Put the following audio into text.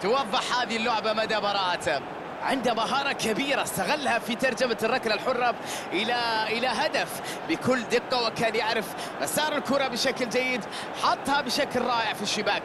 توضح هذه اللعبة مدى براءته. عنده مهارة كبيرة استغلها في ترجمة الركلة الحرة إلى هدف بكل دقة، وكان يعرف مسار الكرة بشكل جيد، حطها بشكل رائع في الشباك.